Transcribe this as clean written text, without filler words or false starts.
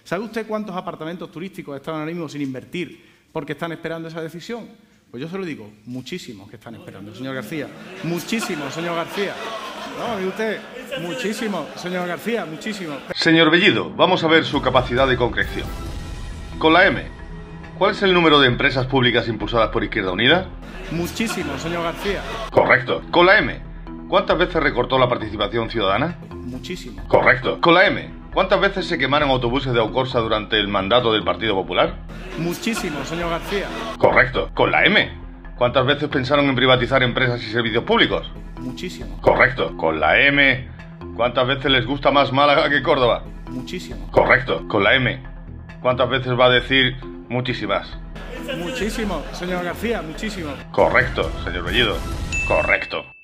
¿Sabe usted cuántos apartamentos turísticos están ahora mismo sin invertir porque están esperando esa decisión? Pues yo se lo digo, muchísimos que están esperando, señor García. Muchísimos, señor García. No, mire usted, muchísimos, señor García, muchísimos. Señor Bellido, vamos a ver su capacidad de concreción. Con la M, ¿cuál es el número de empresas públicas impulsadas por Izquierda Unida? Muchísimos, señor García. Correcto. Con la M, ¿cuántas veces recortó la participación ciudadana? Muchísimos. Correcto. Con la M, ¿cuántas veces se quemaron autobuses de Aucorsa durante el mandato del Partido Popular? Muchísimos, señor García. Correcto. Con la M, ¿cuántas veces pensaron en privatizar empresas y servicios públicos? Muchísimos. Correcto. Con la M, ¿cuántas veces les gusta más Málaga que Córdoba? Muchísimos. Correcto. Con la M, ¿cuántas veces va a decir muchísimas? Muchísimos, señor García, muchísimos. Correcto, señor Bellido. Correcto.